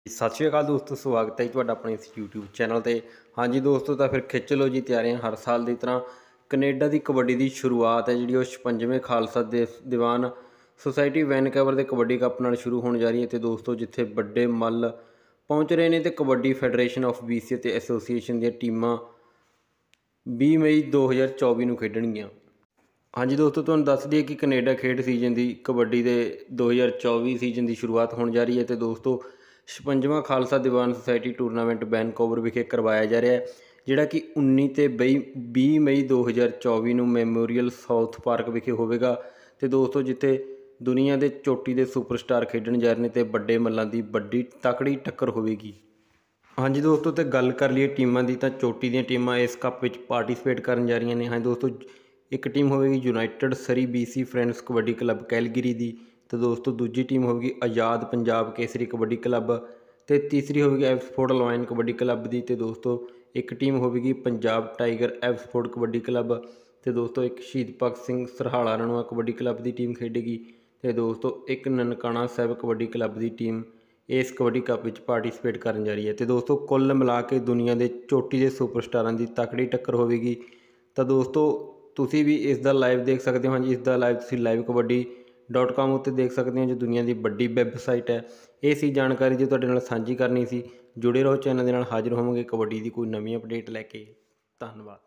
ਸਤਿ ਸ਼੍ਰੀ ਅਕਾਲ ਦੋਸਤੋ, ਸਵਾਗਤ ਹੈ ਜੀ ਤੁਹਾਡਾ ਆਪਣੇ ਇਸ YouTube ਚੈਨਲ ਤੇ। ਹਾਂਜੀ ਦੋਸਤੋ, ਤਾਂ ਫਿਰ ਖਿੱਚ ਲਓ ਜੀ ਤਿਆਰੀਆਂ। ਹਰ ਸਾਲ ਦੀ ਤਰ੍ਹਾਂ ਕੈਨੇਡਾ ਦੀ ਕਬੱਡੀ ਦੀ ਸ਼ੁਰੂਆਤ ਹੈ ਜਿਹੜੀ ਉਹ 56ਵੇਂ ਖਾਲਸਾ ਦੀਵਾਨ ਸੁਸਾਇਟੀ ਵੈਨਕੂਵਰ ਦੇ ਕਬੱਡੀ ਕੱਪ ਨਾਲ ਸ਼ੁਰੂ ਹੋਣ ਜਾ ਰਹੀ ਹੈ। ਤੇ ਦੋਸਤੋ, ਜਿੱਥੇ ਵੱਡੇ ਮੱਲ ਪਹੁੰਚ ਰਹੇ ਨੇ ਤੇ ਕਬੱਡੀ ਫੈਡਰੇਸ਼ਨ ਆਫ BC ਅਤੇ ਐਸੋਸੀਏਸ਼ਨ ਦੀਆਂ ਟੀਮਾਂ 20 ਮਈ 2024 ਨੂੰ ਖੇਡਣਗੀਆਂ। ਹਾਂਜੀ ਦੋਸਤੋ, ਤੁਹਾਨੂੰ ਦੱਸ ਦਈਏ ਕਿ ਕੈਨੇਡਾ ਖੇਡ ਸੀਜ਼ਨ ਦੀ ਕਬੱਡੀ ਦੇ 2024 ਸੀਜ਼ਨ ਦੀ ਸ਼ੁਰੂਆਤ ਹੋਣ ਜਾ ਰਹੀ ਹੈ। ਤੇ ਦੋਸਤੋ, 56ਵਾਂ Khalsa Diwan society tournament Vancouver ਵਿਖੇ ਕਰਵਾਇਆ ਜਾ ਰਿਹਾ ਹੈ, ਜਿਹੜਾ ਕਿ 19 ਤੇ 20 ਮਈ 2024 ਨੂੰ ਮੈਮੋਰੀਅਲ ਸਾਊਥ ਪਾਰਕ ਵਿਖੇ ਹੋਵੇਗਾ। ਤੇ ਦੋਸਤੋ, ਜਿੱਥੇ ਦੁਨੀਆ ਦੇ ਚੋਟੀ ਦੇ ਸੁਪਰਸਟਾਰ ਖੇਡਣ ਜਾ ਰਹੇ ਨੇ ਤੇ ਵੱਡੇ ਮੱਲਾਂ ਦੀ ਵੱਡੀ ਤਕੜੀ ਟੱਕਰ ਹੋਵੇਗੀ। ਹਾਂਜੀ ਦੋਸਤੋ, ਤੇ ਗੱਲ ਕਰ ਲਈਏ ਟੀਮਾਂ ਦੀ, ਤਾਂ ਚੋਟੀ ਦੀਆਂ ਟੀਮਾਂ ਇਸ ਕੱਪ ਵਿੱਚ ਪਾਰਟੀਸਪੇਟ ਕਰਨ ਜਾ ਰਹੀਆਂ ਨੇ। ਹਾਂਜੀ ਦੋਸਤੋ, ਇੱਕ ਟੀਮ ਹੋਵੇਗੀ United Surrey BC friends kabaddi club Calgary ਦੀ। ਤੇ ਦੋਸਤੋ, ਦੂਜੀ ਟੀਮ ਹੋਵੇਗੀ ਆਜ਼ਾਦ ਪੰਜਾਬ ਕੇਸਰੀ ਕਬੱਡੀ ਕਲੱਬ। ਤੇ ਤੀਸਰੀ ਹੋਵੇਗੀ ਐਬਸਫੋਰਡ ਲਾਇਨ ਕਬੱਡੀ ਕਲੱਬ ਦੀ। ਤੇ ਦੋਸਤੋ, ਇੱਕ ਟੀਮ ਹੋਵੇਗੀ Punjab tiger Abbotsford kabaddi club. ਤੇ ਦੋਸਤੋ, ਇੱਕ ਸ਼ਹੀਦ ਭਗਤ ਸਿੰਘ ਸਰਹਾਲਾ ਰਣੂਆ ਕਬੱਡੀ ਕਲੱਬ ਦੀ ਟੀਮ ਖੇਡੇਗੀ। ਤੇ ਦੋਸਤੋ, ਇੱਕ ਨਨਕਾਣਾ ਸਾਹਿਬ ਕਬੱਡੀ ਕਲੱਬ ਦੀ ਟੀਮ ਇਸ ਕਬੱਡੀ ਕੱਪ ਵਿੱਚ ਪਾਰਟੀਸਪੇਟ ਕਰਨ ਜਾ ਰਹੀ ਹੈ। ਤੇ ਦੋਸਤੋ, ਕੁੱਲ ਮਿਲਾ ਕੇ ਦੁਨੀਆ ਦੇ ਚੋਟੀ ਦੇ ਸੁਪਰਸਟਾਰਾਂ ਦੀ ਤਕੜੀ ਟੱਕਰ ਹੋਵੇਗੀ। ਤਾਂ ਦੋਸਤੋ, ਤੁਸੀਂ ਵੀ ਇਸ ਦਾ ਲਾਈਵ ਦੇਖ ਸਕਦੇ ਹੋ। ਹਾਂਜੀ, ਇਸ ਦਾ ਲਾਈਵ ਤੁਸੀਂ livekabaddi.com ਉੱਤੇ ਦੇਖ ਸਕਦੇ ਹੋ, ਜੋ ਦੁਨੀਆ ਦੀ ਵੱਡੀ ਵੈੱਬਸਾਈਟ ਹੈ। ਇਹ ਸੀ ਜਾਣਕਾਰੀ ਜੋ ਤੁਹਾਡੇ ਨਾਲ ਸਾਂਝੀ ਕਰਨੀ ਸੀ। ਜੁੜੇ ਰਹੋ ਚੈਨਲ ਦੇ ਨਾਲ, ਹਾਜ਼ਰ ਹੋਵਾਂਗੇ ਕਬੱਡੀ ਦੀ ਕੋਈ ਨਵੀਂ ਅਪਡੇਟ ਲੈ ਕੇ। ਧੰਨਵਾਦ।